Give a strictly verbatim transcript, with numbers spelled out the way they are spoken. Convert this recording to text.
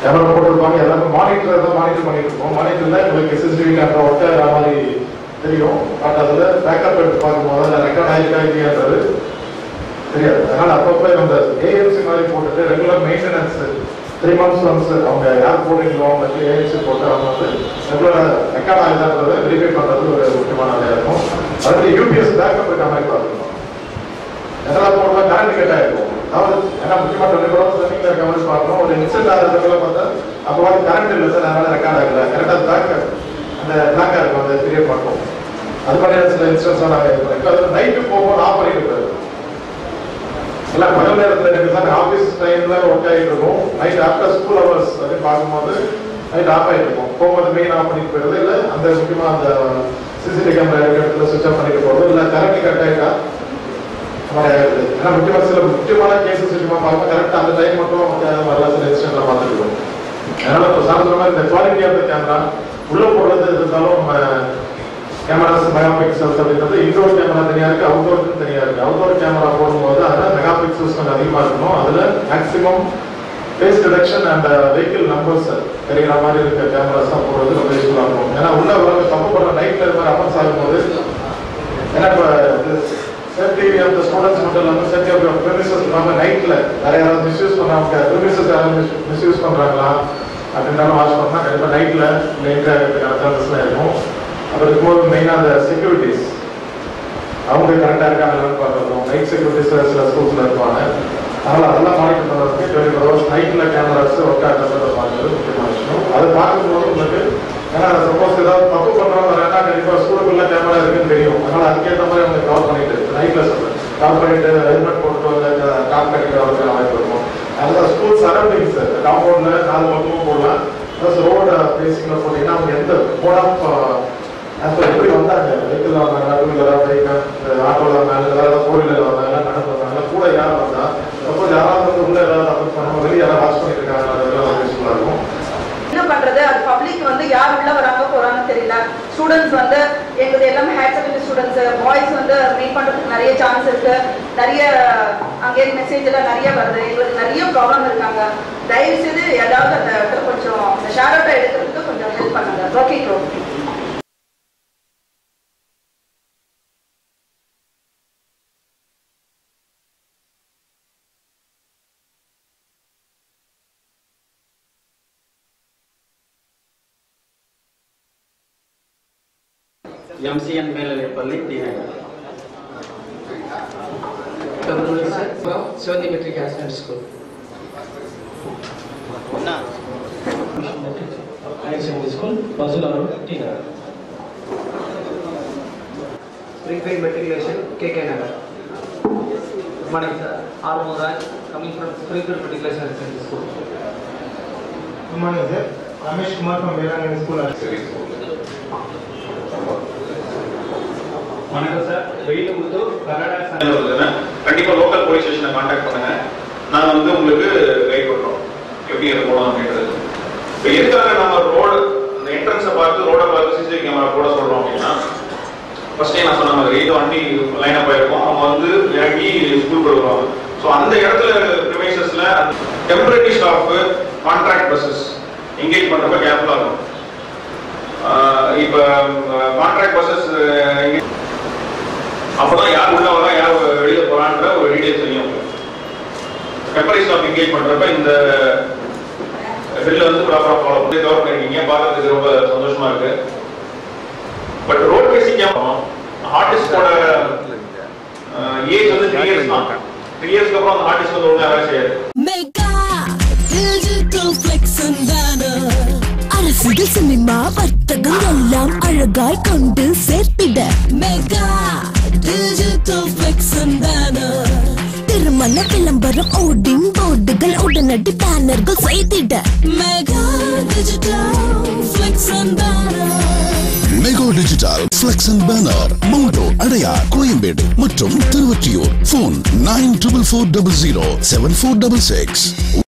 Camera போட்டிருப்பாங்க, எல்லாரும் monitor தான் மானிட்டர் பண்ணிட்டு இருக்கோம். மானிட்டர்ல உங்களுக்கு சிசிடிவி கேமரா ஒட்ட மாதிரி தெரியும். பட் அதுல பேக்கப் எடுத்து பார்க்கும்போது அதில் ரெக்கார்ட் ஆகிருக்கா இல்லையான்றது தெரியாது. அதனால அப்பப்போ நம்ம ஏஎம்சி மாதிரி போட்டுட்டு regular maintenance three months once அவங்க யார் போடுறீங்களோ அவங்களுக்கு ஏஎம்சி போட்டு அவங்க வந்து ரெகுலர் ரெக்கார்ட் ஆகுதான்றதை வெரிஃபை பண்ணுறது ஒரு முக்கியமான வேலையாக இருக்கும். அதுக்கு யூபிஎஸ் பேக்கப் இருக்க மாதிரி பார்த்துக்கணும். எதனா போட்டால் கரண்ட் கட் ஆகிருக்கும். அதாவது ஏன்னா முக்கியமாக டுவெண்ட்டி ஃபோர் ஹவர்ஸ் ரன்னிங்ல இருக்க மாதிரி பார்க்கணும். ஒரு இன்சிடென்ட் ஆகிறதுக்குள்ள பார்த்தா அப்போ வந்து கரண்ட் இல்லை சார், அதனால ரெக்கார்ட் ஆகல, கரெக்டாக பேக்கப் அந்த பிளாக்காக இருக்கும், அந்த பீரியட் பார்ப்போம். அது மாதிரியான சில இன்சிடென்ட்ஸ் நாங்கள் நைட்டு போகும்போது ஆஃப் பண்ணிட்டு போயிடும். எல்லாம் பகல் நேரத்தில் எனக்கு தான் ஆஃபீஸ் டைம்ல ஒர்க் ஆகிட்டு இருக்கும். நைட் ஆஃப்டர் ஸ்கூல் ஹவர்ஸ் அப்படின்னு பார்க்கும்போது நைட் ஆஃப் ஆகிட்டு இருக்கும். போகும்போது மெயின் ஆஃப் பண்ணிட்டு போயிடுறது, இல்லை அந்த முக்கியமாக அந்த சிசிடிவி கேமரா இருக்கிற இடத்துல சுவிச் ஆஃப் பண்ணிட்டு போகிறது, இல்லை கரண்ட் கட் ஆகிட்டா ஆயிடுது. ஏன்னா முக்கியமாக சில முக்கியமான கேசஸ் முக்கியமாக பார்ப்போம். கரெக்டாக அந்த டைம் மட்டும் வரலாம், சில இன்சிடென்ட்லாம் பார்த்துருக்கோம். அதனால இப்போ சார் சொன்ன மாதிரி இந்த குவாலிட்டி ஆஃப் த கேமரா உள்ள போடுறது இருந்தாலும் நம்ம கேமராஸ் மெகா பிக்சல்ஸ் அப்படின்றது இன்டோர் கேமரா தனியாக இருக்குது, அவுட்டோருக்கு தனியாக இருக்குது. அவுட்டோர் கேமரா போடும்போது அதில் மெகா பிக்சல்ஸ் கொஞ்சம் அதிகமாக இருக்கணும். அதில் maximum face detection and vehicle numbers தெரிகிற மாதிரி இருக்க கேமராஸ் தான் போடுறது ரொம்ப யூஸ்ஃபுல்லாக இருக்கும். ஏன்னா உள்ள உலக தப்பு பண்ணுற நைட்டில் இது மாதிரி அஃபென்ஸ் ஆகும்போது ஏன்னா இப்போ சேஃப்டி ஆஃப் த ஸ்டூடெண்ட்ஸ் மட்டும் இல்லாமல் சேஃப்டி ஆஃப் ப்ரிமிசஸ் இல்லாமல் நைட்டில் நிறைய யாராவது மிஸ்யூஸ் பண்ணாங்க, ப்ரிமிசஸ் யாராவது மிஸ்யூஸ் பண்ணுறாங்களா அப்படின்றாலும் வாட்ச் பண்ணால் கண்டிப்பாக நைட்டில் லைட் ஆகிறதுக்கான சான்சஸ்லாம் இருக்கும். அப்புறம் இருக்கும்போது மெயினாக அந்த செக்யூரிட்டிஸ் அவங்க கரெக்டாக இருக்காங்கன்னு பார்க்குறோம். நைட் செக்யூரிட்டிஸ் சில ஸ்கூல்ஸில் இருப்பாங்க. அதனால் அதெல்லாம் மானிட்டர் பண்ணுறதுக்கு டுவெண்ட்டி ஃபோர் ஹவர்ஸ் நைட்டில் கேமராஸ் ஒர்க் ஆகிறத பார்க்குறது முக்கியமான விஷயம். அதை பார்க்கும்போது உங்களுக்கு ஏன்னா சப்போஸ் ஏதாவது தப்பு பண்ணுறவங்க வரேன்னா கண்டிப்பாக ஸ்கூலுக்குள்ள கேமரா இருக்குன்னு தெரியும். அதனால் அதுக்கேற்ற மாதிரி அவங்க கவர் பண்ணிட்டு நைட்டில் கவர் பண்ணிட்டு ஹெல்மெட் போட்டு வந்து டாப் கட்டிட்டு வரதுக்கு வாய்ப்பு இருக்கும். அதுதான் ஸ்கூல் சரௌண்டிங்ஸ் காம்பவுண்டில் நாலு பக்கமும் போடலாம். ப்ளஸ் ரோடு பேசிங்கில் போட்டிங்கன்னா அவங்க எந்த மோட் ஆஃப் அப்போ எப்படி வந்தாங்க, வெஹிக்கிள் வந்தாங்க, டூ வீலராக பைக்காக ஆட்டோவில் வந்தாங்க, ஏதாவது ஃபோர் வீலர் வந்தாங்க, நடந்து வந்தாங்க, கூட யார் வந்தா சப்போஸ் யாராவது வந்து உள்ள ஏதாவது அஃபெக்ட் பண்ணுவோம், வெளியே யாராவது வாட்ச் பண்ணிட்டு இருக்காங்க, அதெல்லாம் யூஸ்ஃபுல்லாக இருக்கும். என்ன பண்றது, அது பப்ளிக் வந்து யார் உள்ள வராங்க போறாங்கன்னு தெரியல. ஸ்டூடெண்ட்ஸ் வந்து எங்களுக்கு எல்லாமே ஹையர் செகண்டரி ஸ்டூடெண்ட்ஸ், பாய்ஸ் வந்து மீட் பண்றதுக்கு நிறைய சான்ஸ் இருக்கு. நிறைய அங்கே மெசேஜ் எல்லாம் நிறைய வருது, எங்களுக்கு நிறைய ப்ராப்ளம் இருக்காங்க. தயவு செய்து ஏதாவது அந்த இடத்துல கொஞ்சம் அந்த ஷேர் அவுட்டை எடுக்கிறதுக்கு கொஞ்சம் ஹெல்ப் பண்ணுங்க. Okay bro. எம்சிஎன் மேல்நிலைப்பள்ளி T Nagar. Sivanthi matric higher secondary school. Higher secondary school Basullah road T Nagar. Springfield matriculation KK Nagar. Good morning sir. R மோகன் coming from Springfield matriculation higher secondary school. Good morning sir. Ramesh Kumar from Velankanni school. வணக்கம் sir. வெயில் கொடுத்து கண்டிப்பா local police ஸ்டேஷனை contact பண்ணுங்க. நான் வந்து உங்களுக்கு கைட் பண்றோம் எப்படி இது போடணும் அப்படின்றது. இப்போ எதுக்காக நம்ம ரோடு அந்த என்ட்ரன்ஸை பார்த்து ரோடை பார்த்து சிசிடிவி கேமரா போட சொல்றோம் அப்படின்னா, ஃபர்ஸ்டே நான் சொன்ன மாதிரி இது வண்டி லைன் அப் ஆயிருக்கும், அவங்க வந்து இறங்கி ஸ்கூல் வருவாங்க. ஸோ அந்த இடத்துல ப்ரிமைசஸ்ல temporary staff contract buses engage பண்றப்ப கேர்ஃபுல்லா இருக்கும். இப்போ கான்ட்ராக்ட் பஸ்ஸஸ் அப்பதான் யார் உள்ள வரா யார் வெளியே போறான்ற ஒரு டீடைல்ஸ் தெரியும். டெம்பரரி ஸ்டாஃப் என்கேஜ் பண்றப்ப இந்த பில்ல வந்து ப்ராப்பரா ஃபாலோ பண்ணி கவர் பண்ணிருக்கீங்க, பார்க்கறதுக்கு ரொம்ப சந்தோஷமா இருக்கு. பட் ரோட் பேசிக் ஹார்ட் டிஸ்கோட ஏஜ் வந்து த்ரீ இயர்ஸ் தான். த்ரீ இயர்ஸ்க்கு அப்புறம் அந்த ஹார்ட் டிஸ்க் வந்து ஒழுங்கா வேலை செய்யாது. அரசியல் சினிமா வர்த்தகம் எல்லாம் அழகாய் கொண்டு சேர்த்திட mega digital flex and banner. திருமண விளம்பரம் ஓடிங் போர்டுகள் உடனடி பேனர்கள் செய்திட mega digital flex and banner. Mega digital flex and banner மவுண்டோ, அடையார், கோயம்பேடு மற்றும் Thiruvottiyur. Phone nine triple four double zero seven four double six.